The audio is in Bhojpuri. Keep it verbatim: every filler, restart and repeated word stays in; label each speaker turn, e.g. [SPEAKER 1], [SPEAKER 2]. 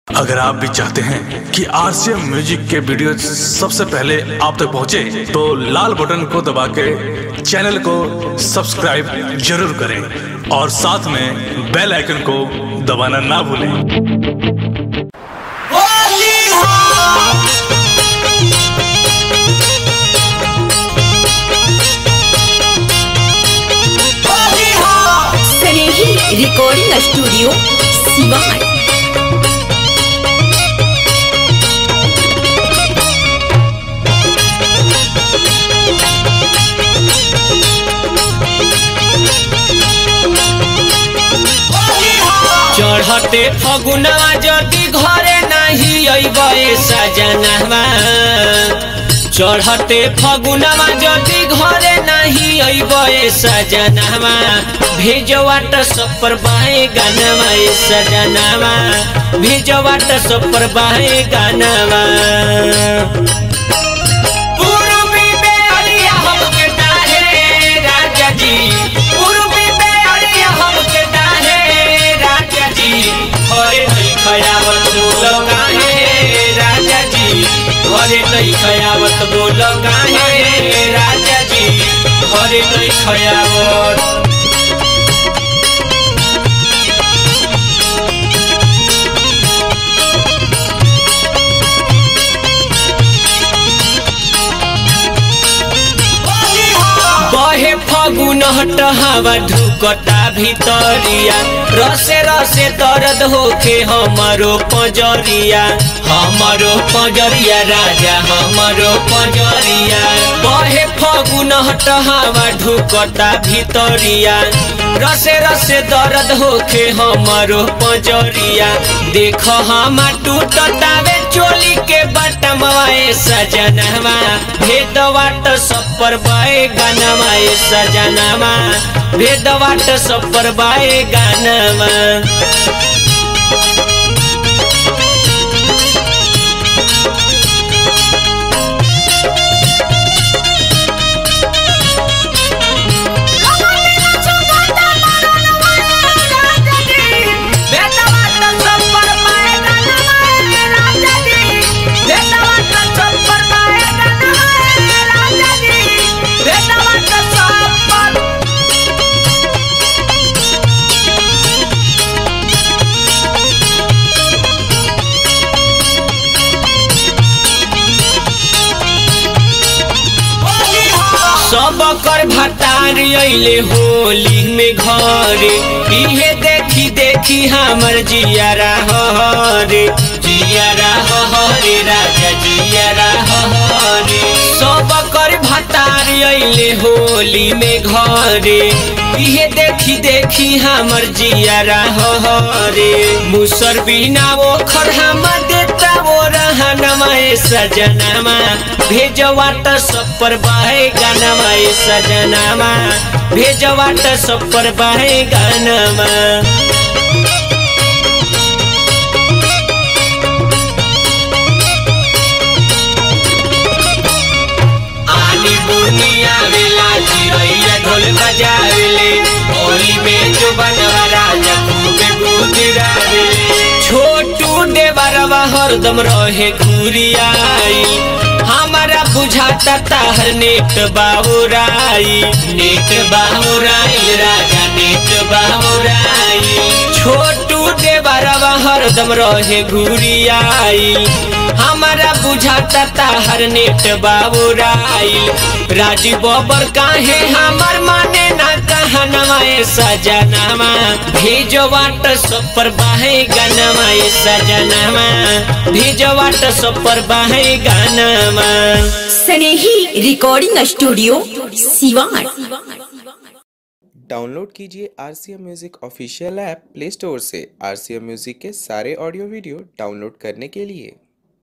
[SPEAKER 1] अगर आप भी चाहते हैं कि आरसीएम म्यूजिक के वीडियो सबसे पहले आप तक पहुंचे, तो लाल बटन को दबा के चैनल को सब्सक्राइब जरूर करें और साथ में बेल आइकन को दबाना ना भूलें।
[SPEAKER 2] Recording studio Siwan.
[SPEAKER 3] चढ़ते फगुनवा जदि घरे नहीं अइबे सजनवा, चढ़ते फगुनवा जदि घरे नहीं अइबे सजनवा, भेजवाट सपर बाहे गानवा सजनवा, भेजवाट सपर बाहे गानवा। पूर्वी में अरिया हमके डाहे राजा जी, पूर्वी में अरिया हमके डाहे राजा जी, घरे नहीं खयावत बोलो काहे राजा जी, घरे नहीं खयावत बोलो काहे राजा जी, घरे नहीं खयावत। बहे फगुन हवा ढुकता भितरिया, रसे रसे दर्द होके हमारो पजरिया, हमारो पजरिया राजा हमारो पजरिया। बहे फगुन हवा ढुकता भितरिया, रसे रसे दर्द होके हमारो पजरिया। देख हम टूटतावे चोली के बटमवा सजनवा, भेदवाट सपर बाए गानवा सजनवा, भेदवाट सपर बाए गानवा। सब कर भतार अइले होली में घरे, इहे देखी देखी हमर जियारा हरे, जियारा हरे राजा जियारा हरे। सब कर भतार अइले होली में घरे, इहे देखी देखी हमर जियारा हरे। मुसर बिना वो खर हम देता वो रहनवा सजनवा, भेजवाट सपर बाहे गानवा सजनवा, भेजवाट सपर बाहे गानवा। आनी बुनिया वेला चिरैया ढोल बजावेले, होली में जो बनवा राजा खूबे गुजरावेले। छोटू देवरवा हरदम रहे घुरियाई, हमारा बुझाता ताहर नेट बाबुराई, नेट बाबुराई राजा नेट बाबुराई। छोटू देवरवा हरदम रहे घुरियाई, हमारा बुझाता ताहर नेट बाबुराई। राजी बबर काहे हमार माने ना कहनवा सजनवा, भेजवाट सपर बाहे गानवा सजनवा, भेजवाट सपर बाहे गानवा।
[SPEAKER 2] Snehi recording studio Siwan.
[SPEAKER 4] Download कीजिए RCM music official app play store से। आरसीएम म्यूजिक के सारे ऑडियो वीडियो डाउनलोड करने के लिए